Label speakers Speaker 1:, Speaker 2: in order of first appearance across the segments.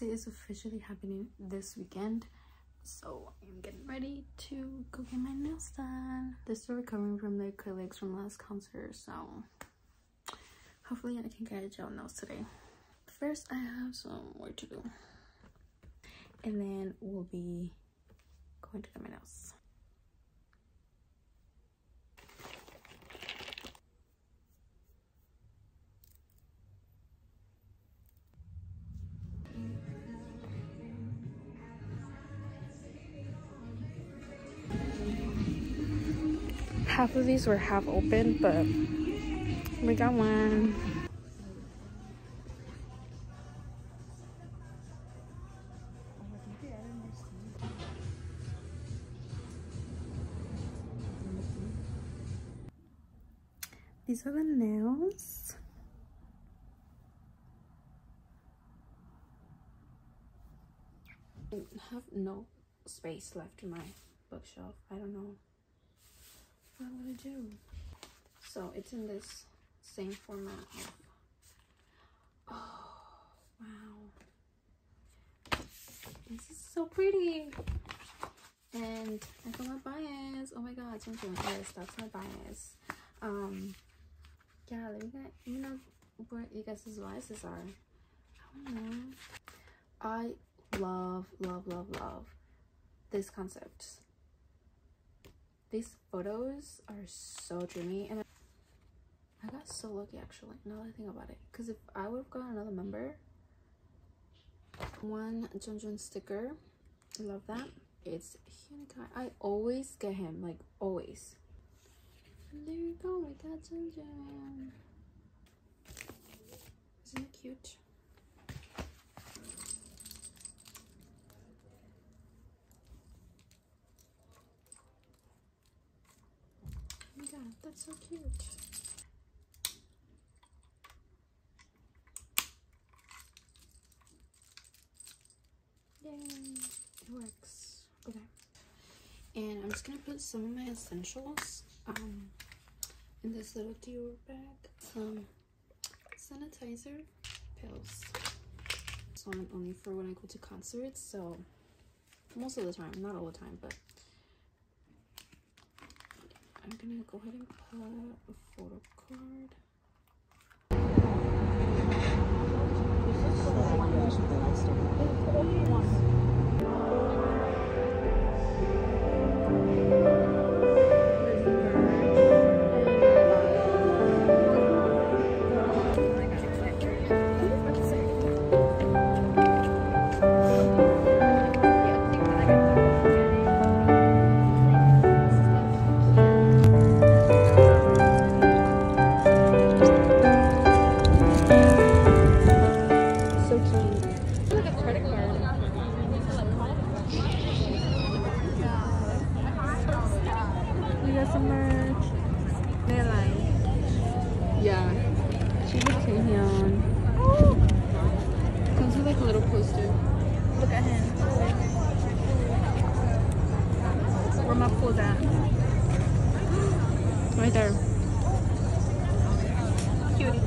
Speaker 1: is officially happening this weekend, so I'm getting ready to go get my nails done. They're still recovering from the acrylics from last concert, so hopefully I can get a gel nails today. First, I have some work to do, and then we'll be going to get my nails. Half of these were half open, but we got one. These are the nails. I have no space left in my bookshelf. I don't know what I'm gonna do. So it's in this same format of, oh wow, this is so pretty. And I got my bias. Oh my god, yes, that's my bias. Yeah, let me know what you guys' biases are. I don't know. I love this concept. These photos are so dreamy, and I got so lucky actually, now that I think about it, because if I would have gotten another member, one Junjun sticker, I love that. It's Hybe. I always get him, like always. And there you go, I got Junjun. Isn't it cute? Oh my god, that's so cute. Yay, it works. Okay. And I'm just gonna put some of my essentials in this little Dior bag. Sanitizer, pills. So I'm only for when I go to concerts, so most of the time, not all the time, but I'm gonna go ahead and put a photo card. Right there. Cutie.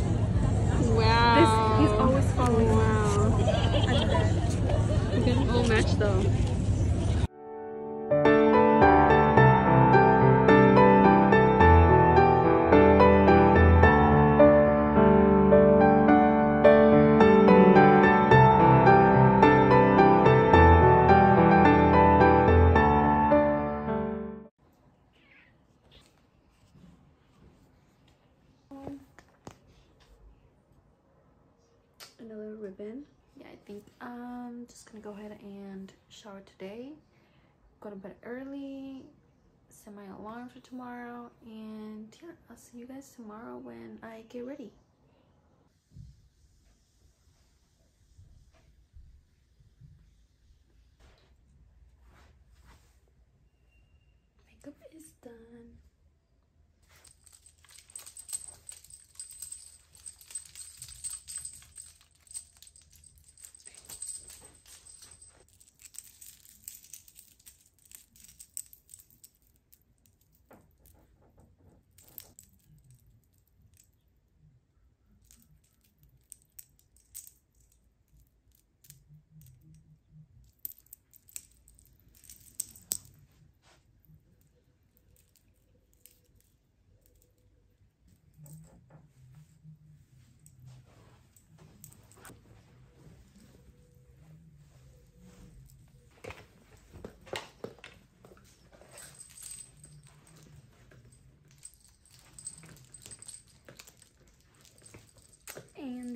Speaker 1: Wow. He's always following. Wow. We can all match though. Another ribbon. Yeah, I think I'm just gonna go ahead and shower today, go to bed early, set my alarm for tomorrow, and yeah, I'll see you guys tomorrow when I get ready. Makeup is done.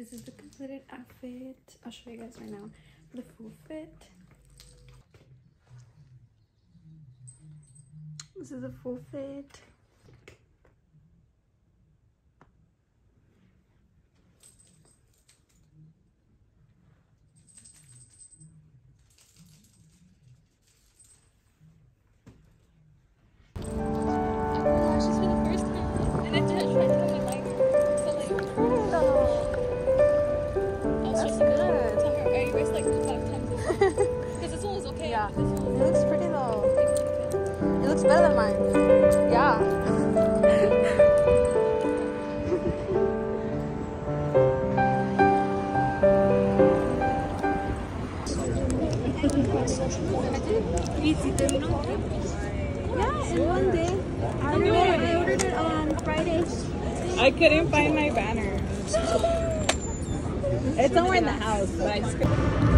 Speaker 1: this is the completed outfit. I'll show you guys right now the full fit. This is a full fit.
Speaker 2: Better than mine. Yeah. Yeah, in one day. I ordered it on Friday.
Speaker 3: I couldn't find my banner. It's somewhere in the house, but I just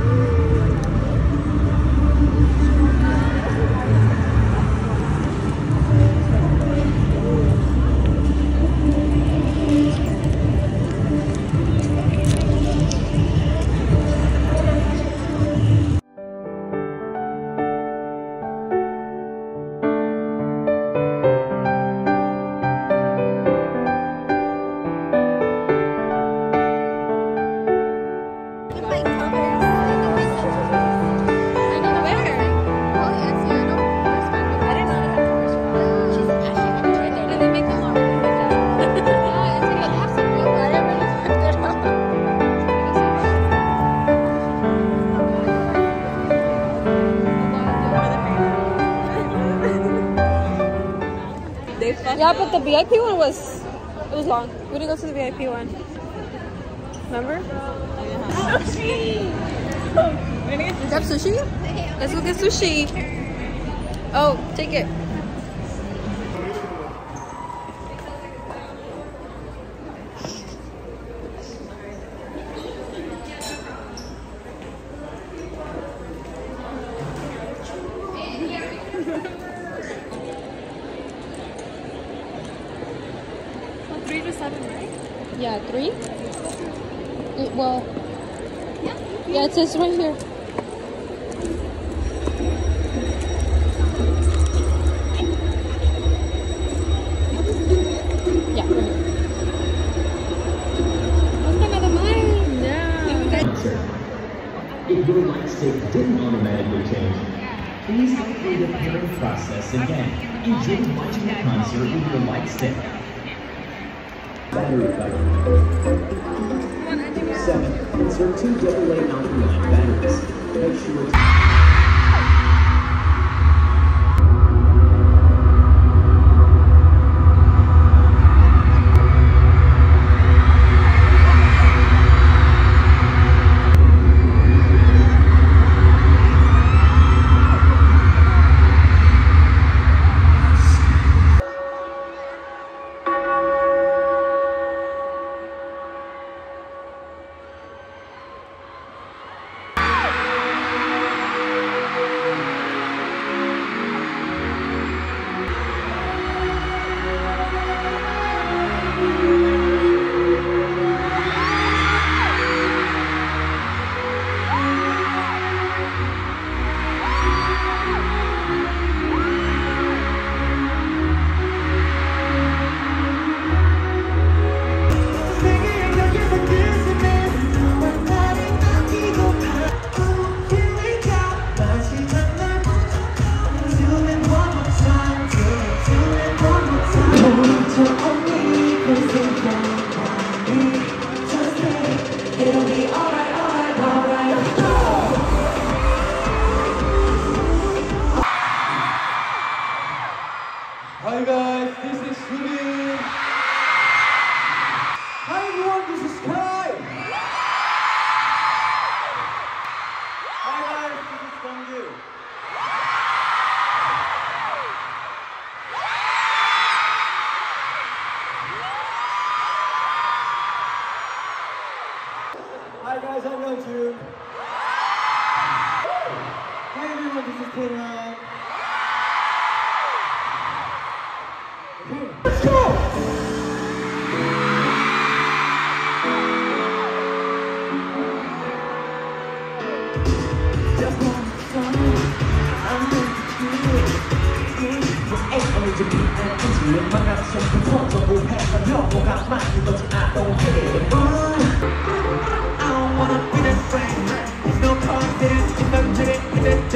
Speaker 2: yeah, but the VIP one was long. We didn't go to the VIP one. Remember?
Speaker 3: sushi.
Speaker 2: Is that sushi? Let's go get sushi. Oh, take it. Yeah, 3? Well, yeah, it says right here. Yeah.
Speaker 4: If your light stick didn't automatically change, please go through the pairing process again. Enjoy watching the concert with your light stick. Battery life. 7. Insert 2 AA alkaline batteries. Make sure
Speaker 5: จะมีแอนที่เลือกมางัดส่งกระทบกับบูแพ้กับยอดโอกาสมากที่ตัวที่อาจต้องเห็น I don't wanna be that friend There's no confidence in them to get in it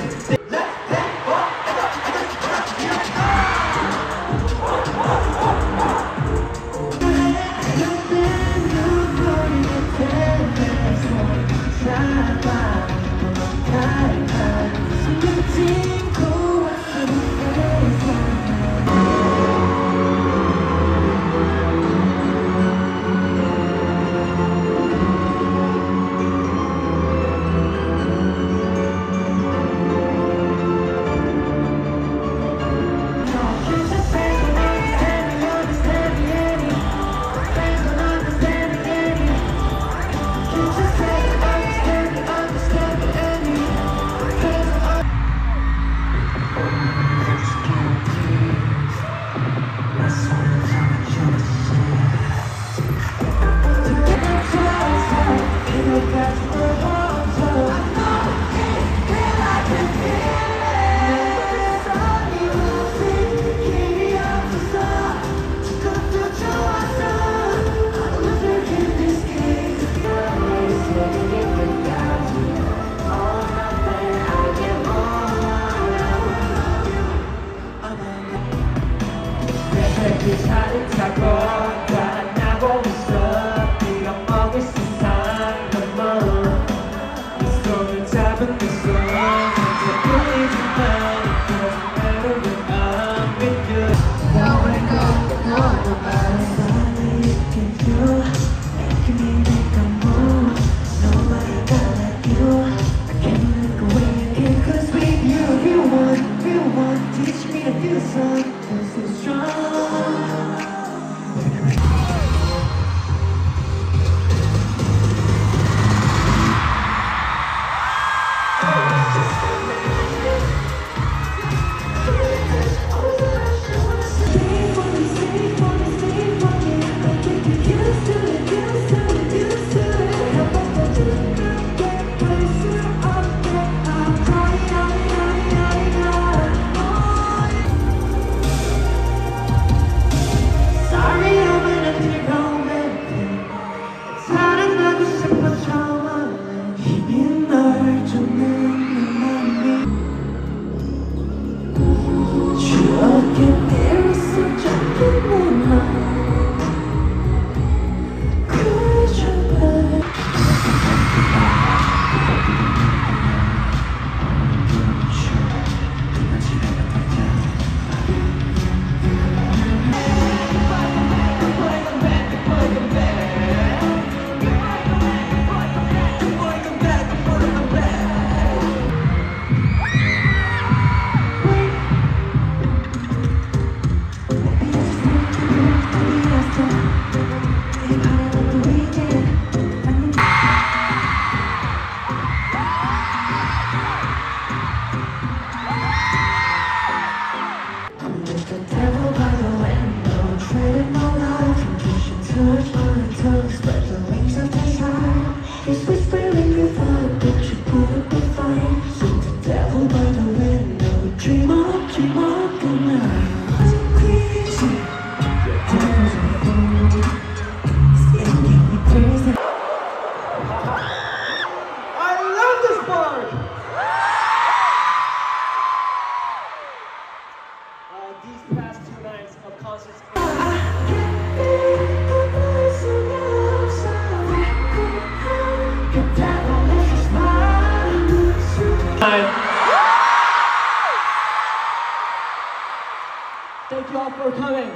Speaker 6: Thank you all for coming.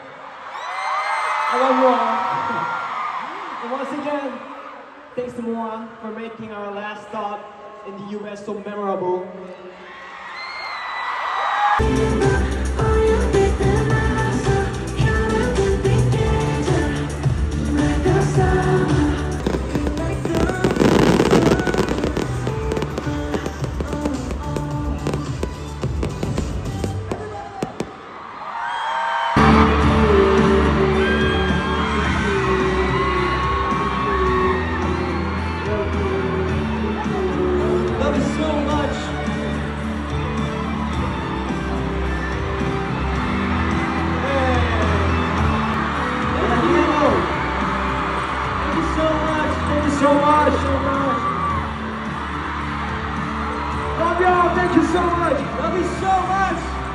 Speaker 6: I love you all. And once again, thanks to MUA for making our last stop in the US so memorable. Thank you so much. Love you so much.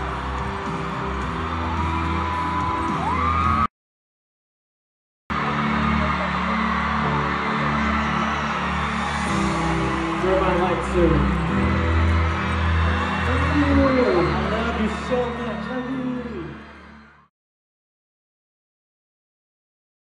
Speaker 6: You're my light too. Thank you. I love you so much.